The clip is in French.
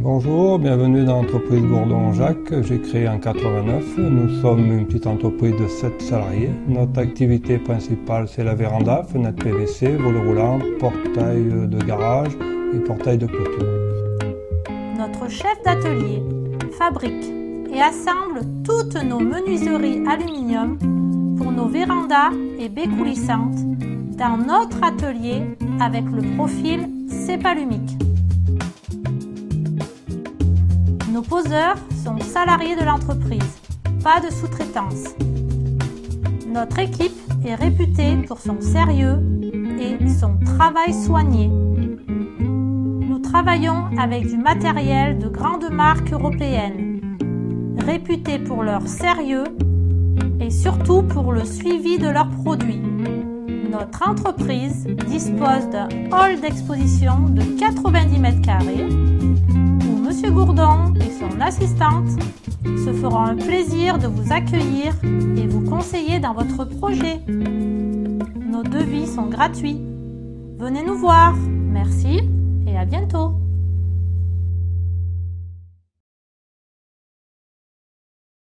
Bonjour, bienvenue dans l'entreprise Gourdon-Jacques. J'ai créé en 89. Nous sommes une petite entreprise de 7 salariés. Notre activité principale, c'est la véranda, fenêtre PVC, volet roulant, portail de garage et portail de clôture. Notre chef d'atelier fabrique et assemble toutes nos menuiseries aluminium pour nos vérandas et baies coulissantes dans notre atelier avec le profil Cepalumic. Nos poseurs sont salariés de l'entreprise, pas de sous-traitance. Notre équipe est réputée pour son sérieux et son travail soigné. Nous travaillons avec du matériel de grandes marques européennes, réputées pour leur sérieux et surtout pour le suivi de leurs produits. Notre entreprise dispose d'un hall d'exposition de 90 m² où Monsieur Gourdon et son assistante se feront un plaisir de vous accueillir et vous conseiller dans votre projet. Nos devis sont gratuits. Venez nous voir. Merci et à bientôt.